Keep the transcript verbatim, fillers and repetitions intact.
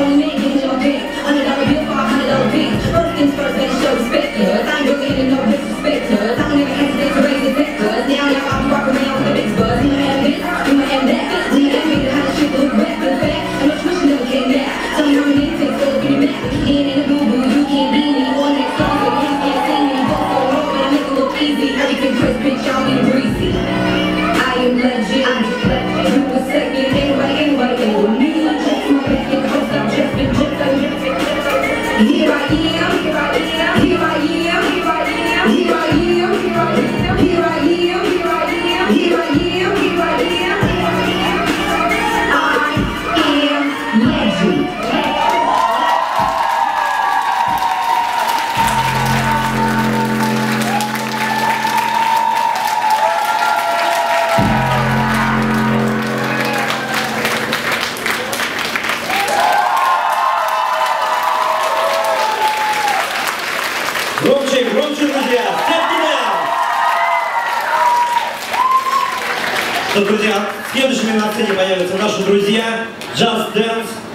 only man getting your dick. Hundred dollar bill for a hundred dollar bitch. First things first, let's show respect, cuz I ain't really into no disrespect, cuz I don't ever hesitate to raise his neck, cuz now y'all all walk around with the big buzz. You might have this, you might have that. When you ask me how the shit look back to the fact, and much wish you never came back. Tell me how many takes to look in your back. He ain't in the boo boo, you can't be me. On that song, so the hits can't see me. Go so low, but I make it look easy. Everything crisp, bitch, y'all be breezy. I am legend. I'm just legend. You a second, anybody, anybody, ain't with me. Check my back in the house, I'm dripping, dripping, dripping, dripping. Here I am, here I am, here I am, here I am, here I am, here I am, here I am, here I am, here I am, here I am, here I am. I am legend. Громче, громче, друзья! Что, друзья, следующими на сцене появятся наши друзья Just Dance.